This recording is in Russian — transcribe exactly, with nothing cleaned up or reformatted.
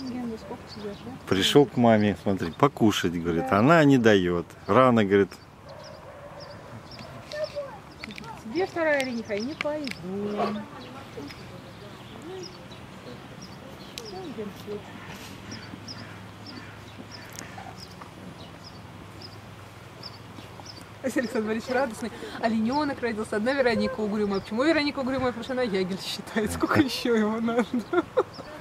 Генда, сколько тебе, да? Пришел к маме, смотри, покушать, говорит. Да. Она не дает. Рано, говорит. Тебе вторая рениха, не пойду. Александр Борисович радостный. Олененок родился. Одна Вероника угрюмая. Почему Вероника угрюмая? Потому что она ягель считает. Сколько еще его надо?